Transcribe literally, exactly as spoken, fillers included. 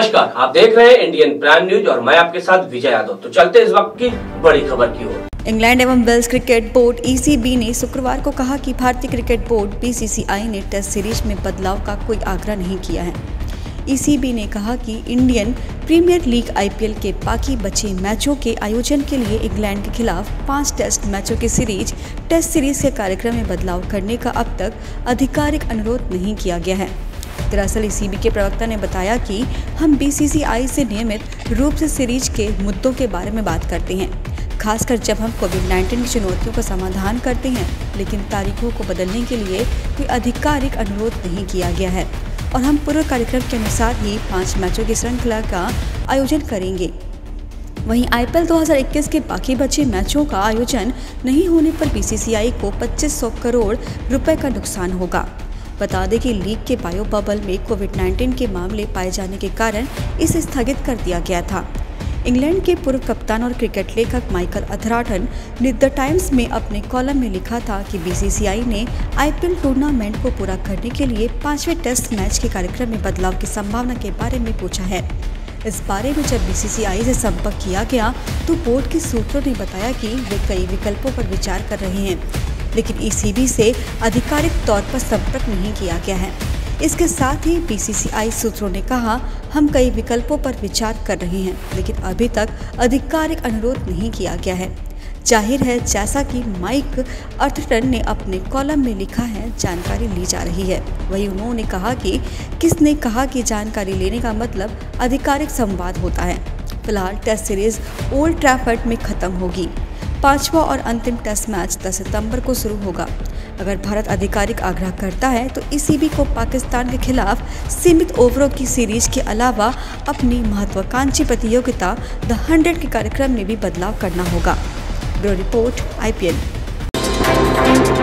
नमस्कार, आप देख रहे हैं इंडियन प्राइम न्यूज और मैं आपके साथ विजय यादव। तो चलते इस वक्त की बड़ी खबर की ओर। इंग्लैंड एवं Wales cricket board E C B ने शुक्रवार को कहा कि भारतीय cricket board B C C I ने टेस्ट सीरीज में बदलाव का कोई आग्रह नहीं किया है। ई सी बी ने कहा कि Indian premier league I P L के बाकी बचे मैचों के आयोजन के लिए इंग्लैंड के खिलाफ पांच टेस्ट मैचों की सीरीज टेस्ट सीरीज के कार्यक्रम में बदलाव करने का अब तक आधिकारिक अनुरोध नहीं किया गया है। दरअसल ई सी बी के प्रवक्ता ने बताया कि हम बी सी सी आई से नियमित रूप से सीरीज के मुद्दों के बारे में बात करते हैं, खासकर जब हम कोविड नाइन्टीन की चुनौतियों का समाधान करते हैं, लेकिन तारीखों को बदलने के लिए कोई आधिकारिक अनुरोध नहीं किया गया है और हम पूर्व कार्यक्रम के अनुसार ही पाँच मैचों की श्रृंखला का आयोजन करेंगे। वहीं आई पी एल दो हज़ार इक्कीस के बाकी बचे मैचों का आयोजन नहीं होने पर बी सी सी आई को पच्चीस सौ करोड़ रुपए का नुकसान होगा। बता दें कि लीग के बायो बबल में कोविड नाइन्टीन के मामले पाए जाने के कारण इसे स्थगित कर दिया गया था। इंग्लैंड के पूर्व कप्तान और क्रिकेट लेखक माइकल अथराटन ने द टाइम्स में अपने कॉलम में लिखा था कि बी सी सी आई ने आई पी एल टूर्नामेंट को पूरा करने के लिए पांचवें टेस्ट मैच के कार्यक्रम में बदलाव की संभावना के बारे में पूछा है। इस बारे में जब बी सी सी आई से संपर्क किया गया तो बोर्ड के सूत्रों ने बताया कि वे कई विकल्पों पर विचार कर रहे हैं, लेकिन ई सी बी से आधिकारिक तौर पर संपर्क नहीं किया गया है। इसके साथ ही बी सी सी आई सूत्रों ने कहा, हम कई विकल्पों पर विचार कर रहे हैं, लेकिन अभी तक आधिकारिक अनुरोध नहीं किया गया है। जाहिर है, जैसा कि माइक अथरटन ने अपने कॉलम में लिखा है, जानकारी ली जा रही है। वहीं उन्होंने कहा कि किसने कहा कि जानकारी लेने का मतलब आधिकारिक संवाद होता है। फिलहाल टेस्ट सीरीज ओल्ड ट्रैफर्ड में खत्म होगी। पांचवा और अंतिम टेस्ट मैच दस सितंबर को शुरू होगा। अगर भारत आधिकारिक आग्रह करता है तो ई सी बी को पाकिस्तान के खिलाफ सीमित ओवरों की सीरीज के अलावा अपनी महत्वाकांक्षी प्रतियोगिता द हंड्रेड के कार्यक्रम में भी बदलाव करना होगा। Bureau report I P L.